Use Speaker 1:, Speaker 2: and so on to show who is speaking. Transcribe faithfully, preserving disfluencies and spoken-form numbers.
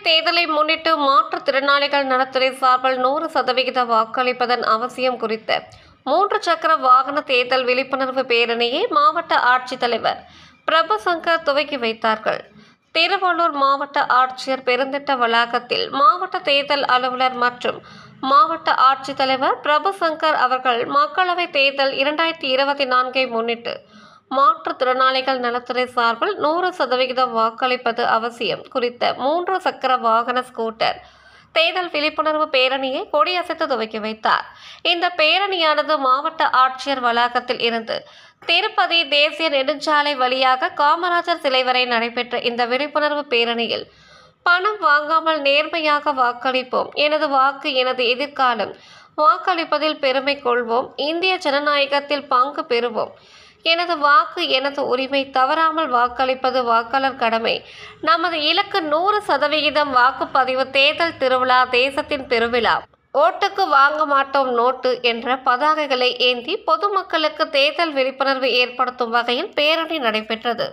Speaker 1: தேர்தலை முன்னிட்டு மாற்றுத்திறனாளிகள் நலத்துறை சார்பில் நூறு சதவிகித வாக்களிப்பதன் அவசியம் குறித்த மூன்று சக்கர வாகன தேர்தல் விழிப்புணர்வு பேரணியை மாவட்ட ஆட்சித்தலைவர் பிரபுசங்கர் துவக்கி வைத்தார்கள். திருவள்ளூர் மாவட்ட ஆட்சியர் பெருந்திட்ட வளாகத்தில் மாவட்ட தேர்தல் அலுவலர் மற்றும் மாவட்ட ஆட்சித்தலைவர் பிரபுசங்கர் அவர்கள் மக்களவைத் தேர்தல் இரண்டாயிரத்தி இருபத்தி நான்கை முன்னிட்டு மாற்றுத்திறனாளிகள் நலத்துறை சார்பில் நூறு சதவிகிதம் வாக்களிப்பது அவசியம் குறித்த மூன்று சக்கர வாகன ஸ்கூட்டர் தேர்தல் விழிப்புணர்வு பேரணியை கொடியசைத்து துவக்கி வைத்தார். இந்த பேரணியானது மாவட்ட ஆட்சியர் வளாகத்தில் இருந்து திருப்பதி தேசிய நெடுஞ்சாலை வழியாக காமராஜர் சிலை வரை நடைபெற்ற இந்த விழிப்புணர்வு பேரணியில் பணம் வாங்காமல் நேர்மையாக வாக்களிப்போம், எனது வாக்கு எனது எதிர்காலம், வாக்களிப்பதில் பெருமை கொள்வோம், இந்திய ஜனநாயகத்தில் பங்கு பெறுவோம், எனது வாக்கு எனது உரிமை, தவறாமல் வாக்களிப்பது வாக்காளர் கடமை, நமது இலக்கு நூறு சதவிகிதம் வாக்குப்பதிவு, தேர்தல் திருவிழா, தேசத்தின் பெருவிழா, ஓட்டுக்கு வாங்க மாட்டோம் நோட்டு என்ற பதாகைகளை ஏந்தி பொதுமக்களுக்கு தேர்தல் விழிப்புணர்வு ஏற்படுத்தும் வகையில் பேரணி நடைபெற்றது.